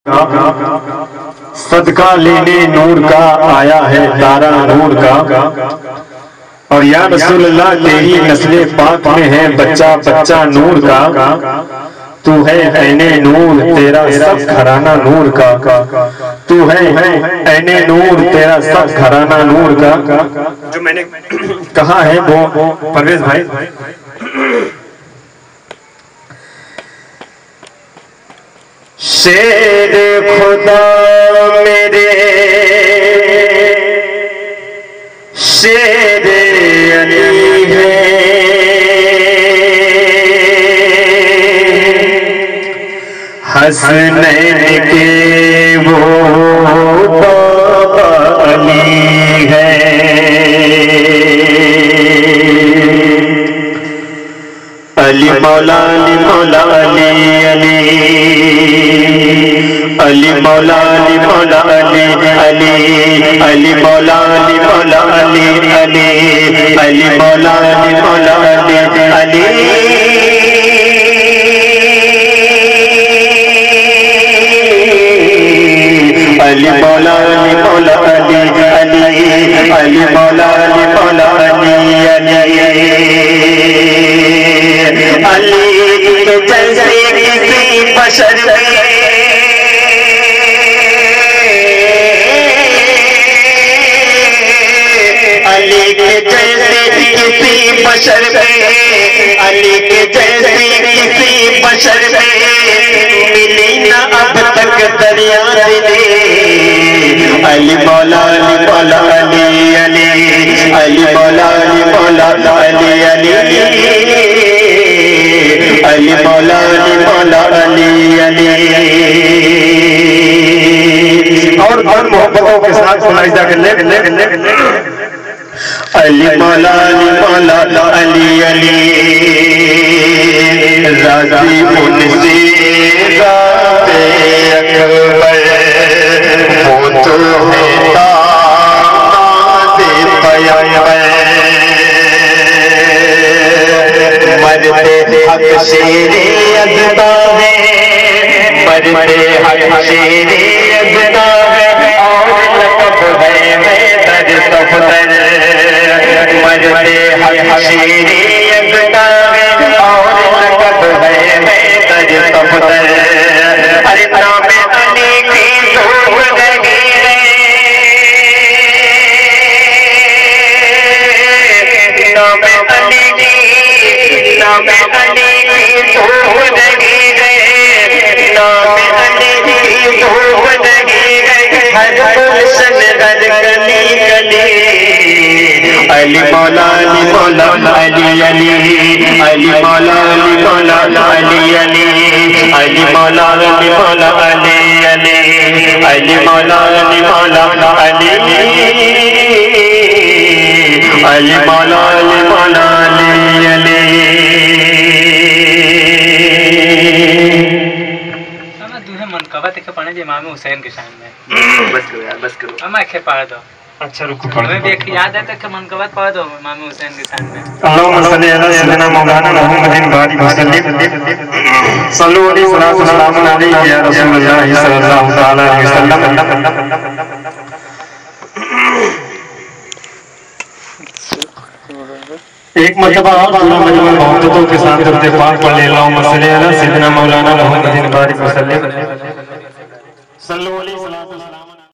सदका लेने नूर का आया है तारा नूर का। और या रसूलल्लाह तेरी नस्ले पाक में है बच्चा बच्चा नूर का। तू है ऐने नूर तेरा सब घराना नूर का। तू है ऐने नूर तेरा सब घराना नूर का। जो मैंने कहा है वो परवेज भाई शेर खुदा मेरे शेर अली है। हसनैन के वो बाबा अली है। अली मौला अली मौला अली अली अली मौला अली मौला अली अली अली मौला अली मौला अली अली अली मौला अली मौला अली अली अली मौला अली मौला अली अली अली मौला अली मौला अली अली के जैसे किसी बशर में अली के जैसे किसी बशर में अली के जैसे किसी बशर में मिली ना अब तक दरिया अली मौला अली मौला अली अली अली मौला अली मौला अली अली अली मौला अली मौला अली अली। और मोहब्बतों के साथ सुनाई जा अली मौला अली मौला अली अली राज़ी मुनसी ज़ाते अकबर वो तो है ताज़े पैगंबर। मरते हक शेरे अज़दा है मरते हक शेरे अज़दा है और लक़ब है मैदर सफ़दर। मरते हक शेरे अज़दा है और लक़ब है मैदर सफ़दर। अरे नाम अली की धूम लगी नाम अली की नाम अली की धूम लगी है नाम अली की धूम लगी है हर गुलशन हर गली गली। अली मौला अली मौला अली अली अली मौला अली मौला अली अली अली मौला अली मौला अली अली अली मौला अली मौला अली अली मौला अली मौला अली अली। मनकबत के पढ़ने जे इमाम हुसैन के शान में बस करो यार बस करो। अब मैं के पढ़ दो। अच्छा रुको पढ़ मैं देख याद है तक मनकबत पढ़ दो इमाम हुसैन के शान में। अल्लाहुम्मा सल्ली अला सय्यिदिना मौलाना मुहम्मदिन बारिक वसल्लिम सल्लु अलैहि वसल्लम अलैहि या रसूलल्लाह सल्लल्लाहु तआला अलैहि वसल्लम। एक मर्तबा और पूरा मजमा मोहब्बतों के साथ दरूद पाक पढ़ ले। अल्लाहुम्मा सल्ली अला सय्यिदिना मौलाना मुहम्मदिन बारिक वसल्लम सल्लु अलैहि वसल्लम।